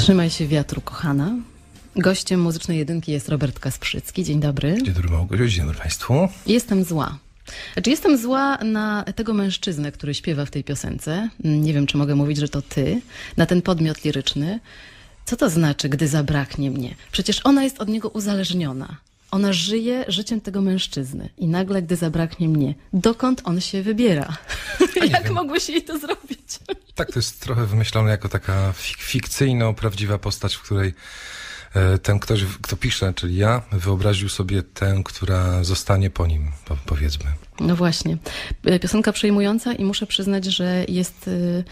Trzymaj się wiatru, kochana. Gościem Muzycznej Jedynki jest Robert Kasprzycki. Dzień dobry. Dzień dobry, Małgosiu. Dzień dobry Państwu. Jestem zła. Znaczy, jestem zła na tego mężczyznę, który śpiewa w tej piosence. Nie wiem, czy mogę mówić, że to ty. Na ten podmiot liryczny. Co to znaczy, gdy zabraknie mnie? Przecież ona jest od niego uzależniona. Ona żyje życiem tego mężczyzny. I nagle, gdy zabraknie mnie, dokąd on się wybiera? Jak mogłeś jej to zrobić? Tak, to jest trochę wymyślone jako taka fikcyjno-prawdziwa postać, w której ten ktoś, kto pisze, czyli ja, wyobraził sobie tę, która zostanie po nim, powiedzmy. No właśnie. Piosenka przejmująca i muszę przyznać, że jest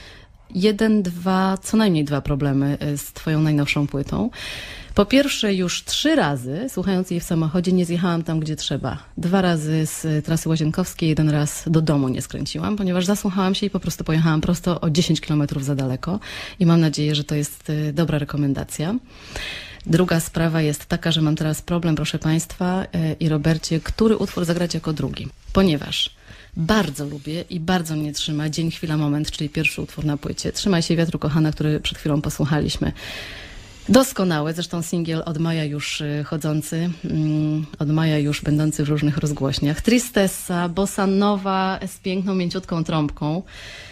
co najmniej dwa problemy z twoją najnowszą płytą. Po pierwsze, już 3 razy, słuchając jej w samochodzie, nie zjechałam tam, gdzie trzeba. 2 razy z trasy Łazienkowskiej, 1 raz do domu nie skręciłam, ponieważ zasłuchałam się i po prostu pojechałam prosto o 10 kilometrów za daleko. I mam nadzieję, że to jest dobra rekomendacja. Druga sprawa jest taka, że mam teraz problem, proszę Państwa i Robercie, który utwór zagrać jako drugi. Ponieważ bardzo lubię i bardzo mnie trzyma Dzień, chwila, moment, czyli pierwszy utwór na płycie. Trzymaj się wiatru, kochana, który przed chwilą posłuchaliśmy. Doskonały, zresztą singiel od maja już chodzący, od maja już będący w różnych rozgłośniach. Tristessa, bossa nova z piękną, mięciutką trąbką.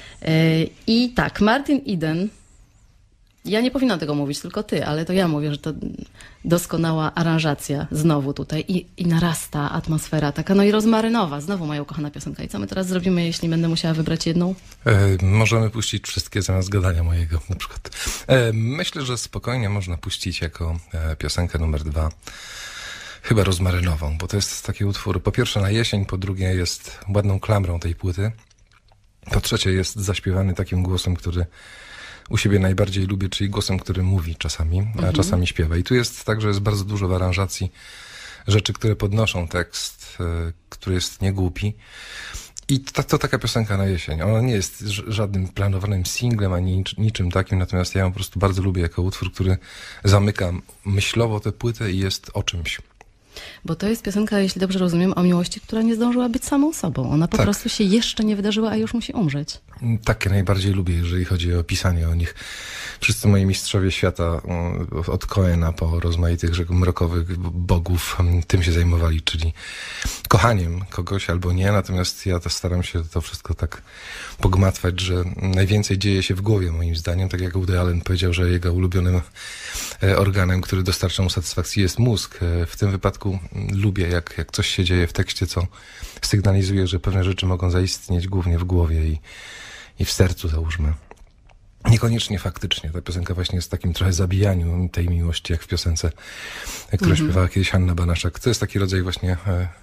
I tak, Martin Eden, ja nie powinnam tego mówić, tylko ty, ale to ja mówię, że to doskonała aranżacja znowu tutaj i narasta atmosfera taka, no i rozmarynowa, znowu moja ukochana piosenka. I co my teraz zrobimy, jeśli będę musiała wybrać jedną? Możemy puścić wszystkie zamiast gadania mojego na przykład. Myślę, że spokojnie można puścić jako piosenkę numer 2, chyba rozmarynową, bo to jest taki utwór po pierwsze na jesień, po drugie jest ładną klamrą tej płyty, po trzecie jest zaśpiewany takim głosem, który u siebie najbardziej lubię, czyli głosem, który mówi czasami, a czasami śpiewa. I tu jest tak, że jest bardzo dużo w aranżacji rzeczy, które podnoszą tekst, który jest niegłupi. I to taka piosenka na jesień. Ona nie jest żadnym planowanym singlem, ani niczym takim, natomiast ja ją po prostu bardzo lubię jako utwór, który zamyka myślowo tę płytę i jest o czymś. Bo to jest piosenka, jeśli dobrze rozumiem, o miłości, która nie zdążyła być samą sobą. Ona po prostu się jeszcze nie wydarzyła, a już musi umrzeć. Takie najbardziej lubię, jeżeli chodzi o pisanie o nich. Wszyscy moi mistrzowie świata, od Coena po rozmaitych mrokowych bogów, tym się zajmowali, czyli kochaniem kogoś albo nie. Natomiast ja to staram się to wszystko tak pogmatwać, że najwięcej dzieje się w głowie, moim zdaniem. Tak jak Woody Allen powiedział, że jego ulubionym organem, który dostarcza mu satysfakcji, jest mózg. W tym wypadku lubię, jak coś się dzieje w tekście, co sygnalizuje, że pewne rzeczy mogą zaistnieć głównie w głowie i w sercu, załóżmy. Niekoniecznie faktycznie. Ta piosenka właśnie jest w takim trochę zabijaniu tej miłości, jak w piosence, którą śpiewała kiedyś Hanna Banaszak. To jest taki rodzaj właśnie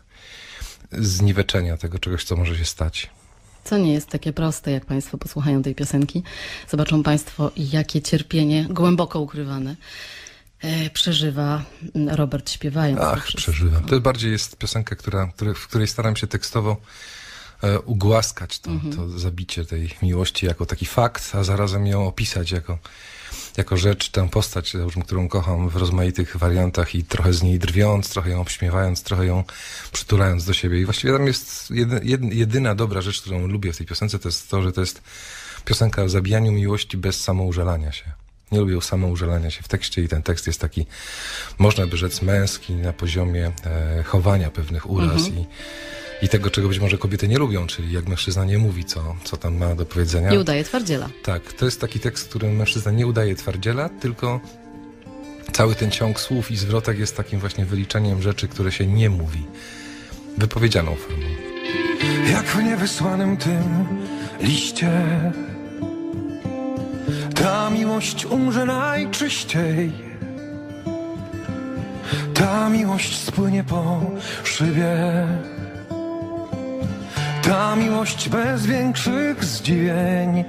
zniweczenia tego czegoś, co może się stać. Co nie jest takie proste, jak Państwo posłuchają tej piosenki. Zobaczą Państwo, jakie cierpienie głęboko ukrywane przeżywa Robert śpiewając. Przeżywa. To bardziej jest piosenka, w której staram się tekstowo ugłaskać to zabicie tej miłości jako taki fakt, a zarazem ją opisać jako rzecz, tę postać, którą kocham w rozmaitych wariantach i trochę z niej drwiąc, trochę ją obśmiewając, trochę ją przytulając do siebie. I właściwie tam jest jedyna dobra rzecz, którą lubię w tej piosence, to jest to, że to jest piosenka o zabijaniu miłości bez samoużalania się. Nie lubię samoużalania się w tekście i ten tekst jest taki, można by rzec, męski na poziomie chowania pewnych uraz i tego, czego być może kobiety nie lubią, czyli jak mężczyzna nie mówi, co tam ma do powiedzenia. Nie udaje twardziela. Tak, to jest taki tekst, w którym mężczyzna nie udaje twardziela, tylko cały ten ciąg słów i zwrotek jest takim właśnie wyliczeniem rzeczy, które się nie mówi. Wypowiedzianą formą. Jak w niewysłanym tym liście ta miłość umrze najczyściej. Ta miłość spłynie po szybie. Ta miłość bez większych zdziwień.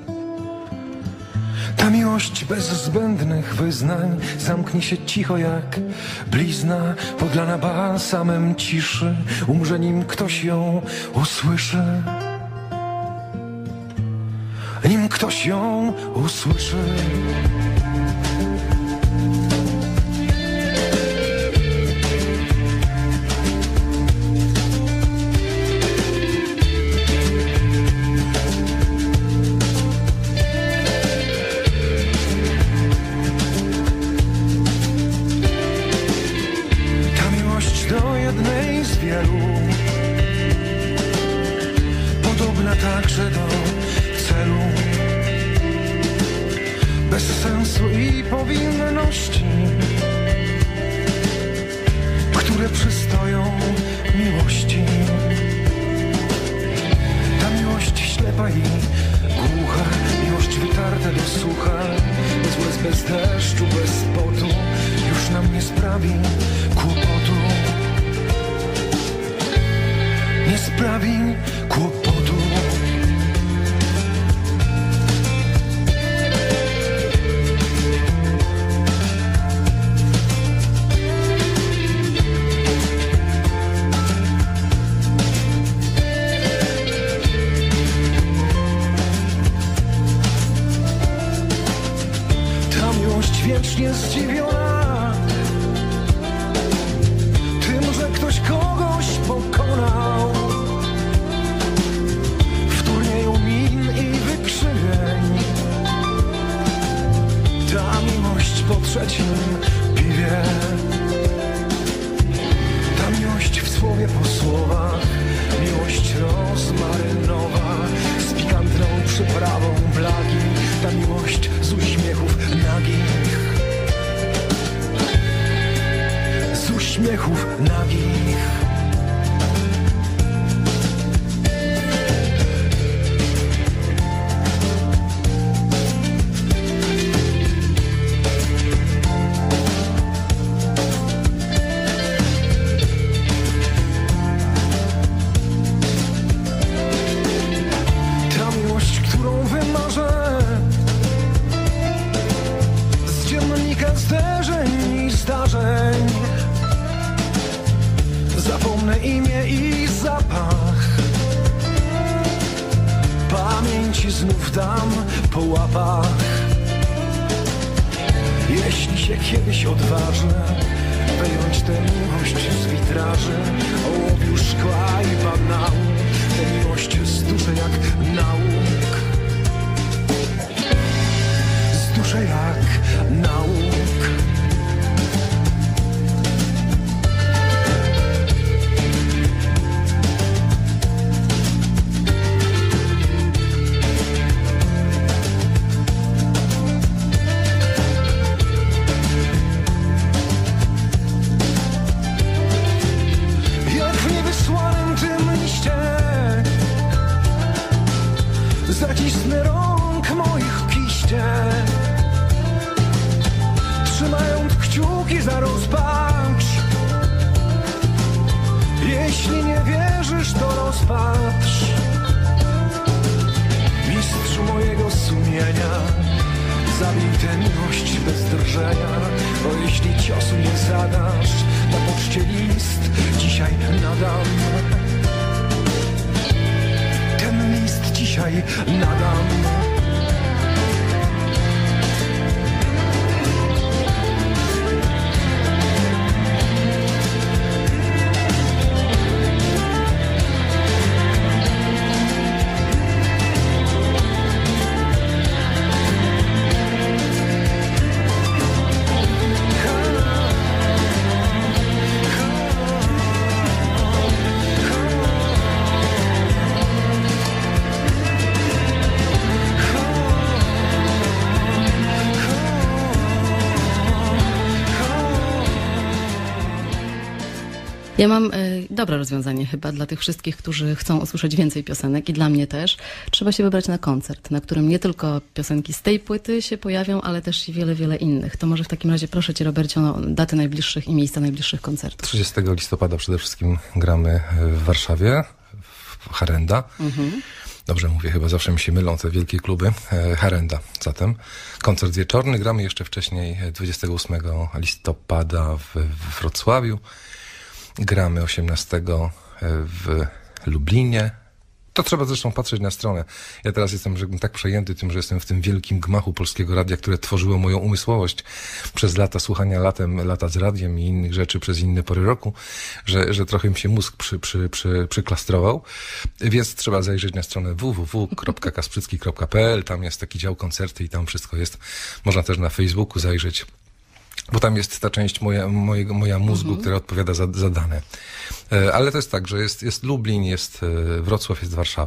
Ta miłość bez zbędnych wyznań zamknie się cicho jak blizna podlana balsamem ciszy. Umrze nim ktoś ją usłyszy. Nim ktoś ją usłyszy. bez sensu i powinności, które przystoją miłości. Ta miłość ślepa i głucha, miłość wytarta do sucha, bez łez, bez deszczu, bez potu, już nam nie sprawi kłopotu. Nie sprawi kłopotu. Wiecznie zdziwiona tym, że ktoś kogoś pokonał w turnieju min i wykrzywień. Ta miłość po trzecim piwie, ta miłość w słowie po słowach, miłość rozmarynowa z pikantną przyprawą blagi, ta miłość z uśmiechów nagich. Z uśmiechów nagich. Ta miłość, którą wymarzę z dziennika zderzeń i zdarzeń. Zapomnę imię i zapach, pamięci znów dam po łapach. Jeśli się kiedyś odważę wyjąć tę miłość z witraży, ołowiu, szkła i banału, tę miłość zduszę jak nauk, zduszę jak nauk. Zacisnę rąk moich kiście, trzymając kciuki za rozpacz. Jeśli nie wierzysz, to rozpatrz. Mistrzu mojego sumienia, zabij tę miłość bez drżenia, bo jeśli ciosu nie zadasz, na poczcie list dzisiaj nadam. Ten list dzisiaj nadam. Ja mam dobre rozwiązanie chyba dla tych wszystkich, którzy chcą usłyszeć więcej piosenek i dla mnie też. Trzeba się wybrać na koncert, na którym nie tylko piosenki z tej płyty się pojawią, ale też i wiele, wiele innych. To może w takim razie proszę Cię, Robercie, o daty najbliższych i miejsca najbliższych koncertów. 30 listopada przede wszystkim gramy w Warszawie, w Harenda. Dobrze mówię, chyba zawsze mi się mylą te wielkie kluby. Harenda zatem. Koncert wieczorny. Gramy jeszcze wcześniej 28 listopada w Wrocławiu. Gramy 18 w Lublinie. To trzeba zresztą patrzeć na stronę. Ja teraz jestem tak przejęty tym, że jestem w tym wielkim gmachu Polskiego Radia, które tworzyło moją umysłowość przez lata słuchania lata z radiem i innych rzeczy przez inne pory roku, że trochę mi się mózg przyklastrował. Więc trzeba zajrzeć na stronę www.kasprzycki.pl. Tam jest taki dział koncerty i tam wszystko jest. Można też na Facebooku zajrzeć, bo tam jest ta część moja mózgu, która odpowiada za dane. Ale to jest tak, że jest Lublin, jest Wrocław, jest Warszawa.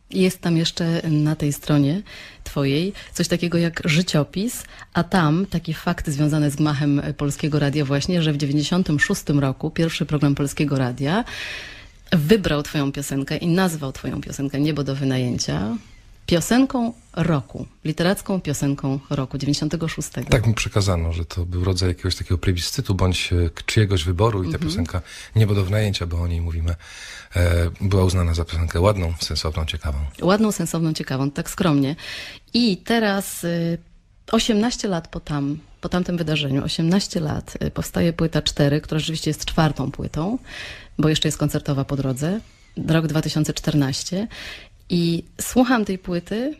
Jest tam jeszcze na tej stronie twojej coś takiego jak życiopis, a tam taki fakt związany z gmachem Polskiego Radia właśnie, że w 96 roku pierwszy program Polskiego Radia wybrał twoją piosenkę i nazwał twoją piosenkę Niebo do wynajęcia piosenką roku, literacką piosenką roku 96. Tak mi przekazano, że to był rodzaj jakiegoś takiego plebiscytu bądź czyjegoś wyboru i ta piosenka Niebo do wynajęcia, bo o niej mówimy, była uznana za piosenkę ładną, sensowną, ciekawą. Ładną, sensowną, ciekawą, tak skromnie. I teraz 18 lat po tamtym wydarzeniu, 18 lat, powstaje płyta 4, która rzeczywiście jest 4. płytą, bo jeszcze jest koncertowa po drodze, rok 2014. I słucham tej płyty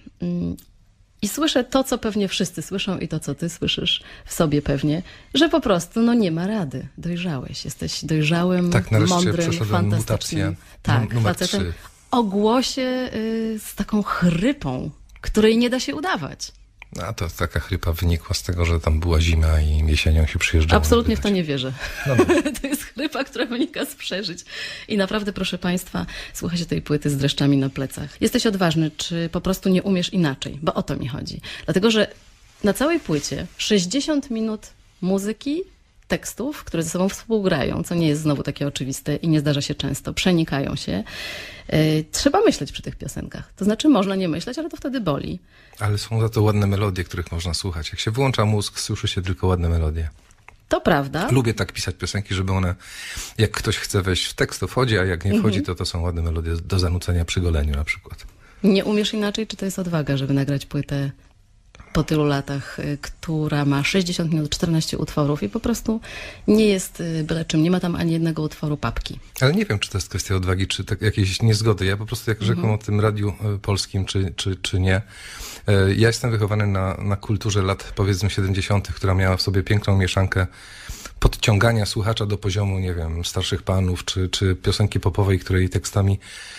i słyszę to, co pewnie wszyscy słyszą i to, co ty słyszysz w sobie pewnie, że po prostu nie ma rady. Dojrzałeś. Jesteś dojrzałym, tak, mądrym, fantastycznym facetem 3. O głosie z taką chrypą, której nie da się udawać. A to taka chrypa wynikła z tego, że tam była zima i jesienią się przyjeżdżało. Absolutnie w to nie wierzę. No. To jest chrypa, która wynika z przeżyć. I naprawdę, proszę państwa, słucha się tej płyty z dreszczami na plecach. Jesteś odważny, czy po prostu nie umiesz inaczej? Bo o to mi chodzi. Dlatego, że na całej płycie 60 minut muzyki, tekstów, które ze sobą współgrają, co nie jest znowu takie oczywiste i nie zdarza się często, przenikają się. Trzeba myśleć przy tych piosenkach. To znaczy można nie myśleć, ale to wtedy boli. Ale są za to ładne melodie, których można słuchać. Jak się wyłącza mózg, słyszy się tylko ładne melodie. To prawda. Lubię tak pisać piosenki, żeby one, jak ktoś chce wejść w tekst, to wchodzi, a jak nie wchodzi, to są ładne melodie do zanucenia przy goleniu na przykład. Nie umiesz inaczej, czy to jest odwaga, żeby nagrać płytę po tylu latach, która ma 60 minut, 14 utworów i po prostu nie jest byle czym. Nie ma tam ani jednego utworu papki. Ale nie wiem, czy to jest kwestia odwagi, czy tak jakiejś niezgody. Ja po prostu, jak rzekłem o tym radiu polskim, czy nie, ja jestem wychowany na kulturze lat, powiedzmy, 70., która miała w sobie piękną mieszankę podciągania słuchacza do poziomu, nie wiem, Starszych Panów, czy piosenki popowej, której tekstami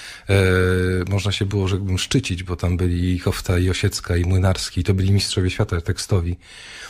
można się było, rzekłbym, szczycić, bo tam byli i Hofta, i Osiecka, i Młynarski, to byli mistrzowie świata tekstowi.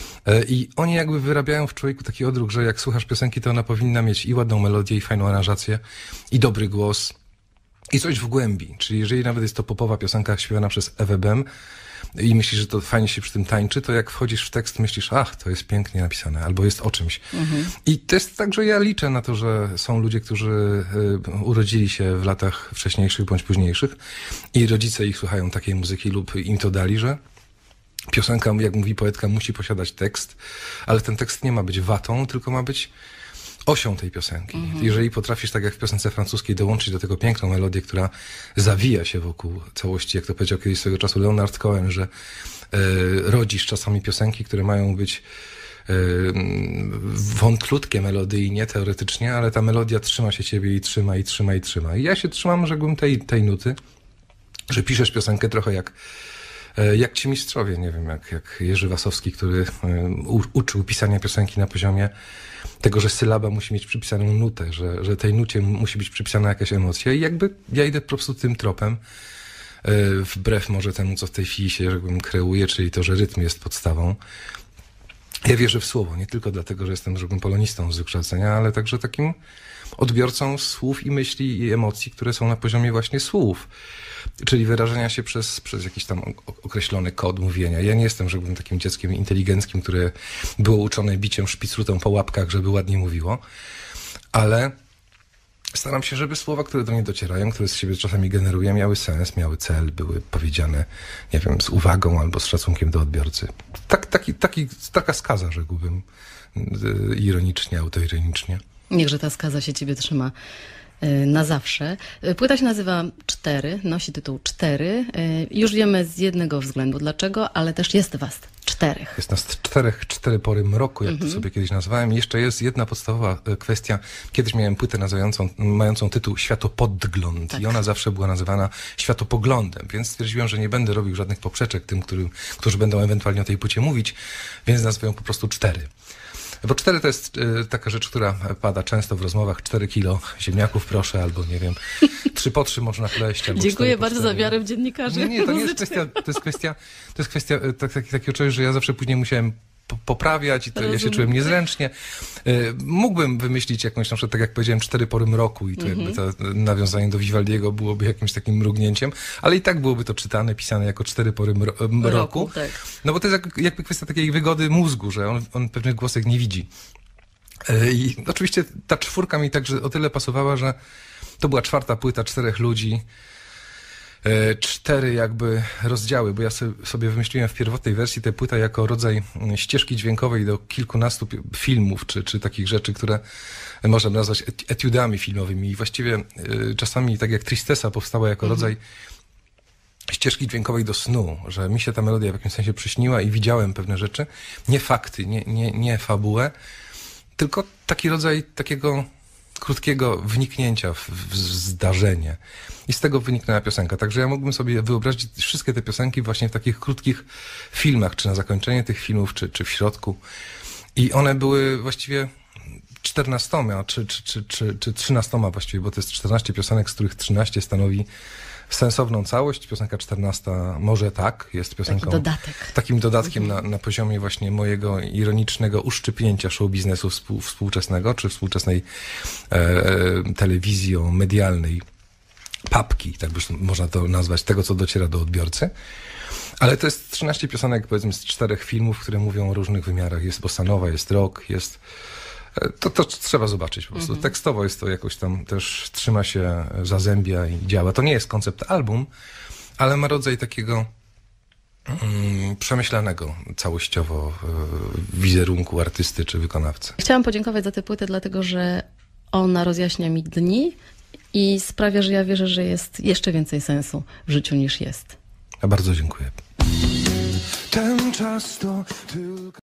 I oni jakby wyrabiają w człowieku taki odruch, że jak słuchasz piosenki, to ona powinna mieć i ładną melodię, i fajną aranżację, i dobry głos, i coś w głębi. Czyli jeżeli nawet jest to popowa piosenka śpiewana przez Ewę Bem i myślisz, że to fajnie się przy tym tańczy, to jak wchodzisz w tekst, myślisz, ach, to jest pięknie napisane, albo jest o czymś. I to jest tak, że ja liczę na to, że są ludzie, którzy urodzili się w latach wcześniejszych bądź późniejszych i rodzice ich słuchają takiej muzyki lub im to dali, że piosenka, jak mówi poetka, musi posiadać tekst, ale ten tekst nie ma być watą, tylko ma być osią tej piosenki. Jeżeli potrafisz, tak jak w piosence francuskiej, dołączyć do tego piękną melodię, która zawija się wokół całości, jak to powiedział kiedyś swego czasu Leonard Cohen, że rodzisz czasami piosenki, które mają być wątlutkie melodyjnie, teoretycznie, ale ta melodia trzyma się ciebie i trzyma, i trzyma, i trzyma. I ja się trzymam, rzekłbym, tej nuty, że piszesz piosenkę trochę jak ci mistrzowie, nie wiem, jak Jerzy Wasowski, który uczył pisania piosenki na poziomie tego, że sylaba musi mieć przypisaną nutę, że tej nucie musi być przypisana jakaś emocja i jakby ja idę po prostu tym tropem, wbrew może temu, co w tej chwili się, jakbym kreuje, czyli to, że rytm jest podstawą. Ja wierzę w słowo, nie tylko dlatego, że jestem, żebym polonistą z wykształcenia, ale także takim odbiorcą słów i myśli i emocji, które są na poziomie właśnie słów. Czyli wyrażenia się przez jakiś tam określony kod mówienia. Ja nie jestem, żebym takim dzieckiem inteligenckim, które było uczone biciem szpicrutą po łapkach, żeby ładnie mówiło, ale staram się, żeby słowa, które do mnie docierają, które z siebie czasami generuję, miały sens, miały cel, były powiedziane, nie wiem, z uwagą albo z szacunkiem do odbiorcy. Taka skaza, rzekłbym, ironicznie, autoironicznie. Niechże ta skaza się ciebie trzyma na zawsze. Płyta się nazywa 4, nosi tytuł 4. Już wiemy z jednego względu dlaczego, ale też jest was 4. Jest nas 4 pory mroku, jak to sobie kiedyś nazwałem. Jeszcze jest jedna podstawowa kwestia. Kiedyś miałem płytę mającą tytuł Światopodgląd i ona zawsze była nazywana Światopoglądem, więc stwierdziłem, że nie będę robił żadnych poprzeczek tym, którzy będą ewentualnie o tej płycie mówić, więc nazwę ją po prostu 4. Bo 4 to jest taka rzecz, która pada często w rozmowach. 4 kilo ziemniaków proszę, albo nie wiem, 3 po 3 można pleść. Albo dziękuję bardzo za wiarę w dziennikarzy. Nie, to nie jest kwestia, to jest kwestia takiego czegoś, że ja zawsze później musiałem poprawiać i to ja się czułem niezręcznie. Mógłbym wymyślić jakąś, na przykład tak jak powiedziałem, 4 pory mroku i to jakby to nawiązanie do Vivaldiego byłoby jakimś takim mrugnięciem, ale i tak byłoby to czytane, pisane jako 4 pory mroku. Tak. No bo to jest jakby kwestia takiej wygody mózgu, że on pewnych głosek nie widzi. I oczywiście ta 4 mi także o tyle pasowała, że to była 4. płyta 4 ludzi, 4 jakby rozdziały, bo ja sobie wymyśliłem w pierwotnej wersji tę płytę jako rodzaj ścieżki dźwiękowej do kilkunastu filmów, czy takich rzeczy, które można nazwać etiudami filmowymi. I właściwie czasami, tak jak Tristessa powstała jako rodzaj ścieżki dźwiękowej do snu, że mi się ta melodia w jakimś sensie przyśniła i widziałem pewne rzeczy, nie fakty, nie fabułę, tylko taki rodzaj takiego krótkiego wniknięcia w zdarzenie. I z tego wyniknęła piosenka. Także ja mógłbym sobie wyobrazić wszystkie te piosenki właśnie w takich krótkich filmach, czy na zakończenie tych filmów, czy w środku. I one były właściwie 14, czy 13 właściwie, bo to jest 14 piosenek, z których 13 stanowi sensowną całość. Piosenka 14 może tak, jest piosenką... Takim dodatkiem na poziomie właśnie mojego ironicznego uszczypnięcia show biznesu współczesnego, czy współczesnej telewizji medialnej papki, tak by można to nazwać, tego co dociera do odbiorcy. Ale to jest 13 piosenek, powiedzmy, z 4 filmów, które mówią o różnych wymiarach. Jest bossa nova, jest rock, jest... To trzeba zobaczyć po prostu. Tekstowo jest to jakoś tam też trzyma się, zazębia i działa. To nie jest koncept album, ale ma rodzaj takiego przemyślanego całościowo wizerunku artysty czy wykonawcy. Chciałam podziękować za tę płytę, dlatego że ona rozjaśnia mi dni i sprawia, że ja wierzę, że jest jeszcze więcej sensu w życiu niż jest. Ja bardzo dziękuję. Ten czas to tylko...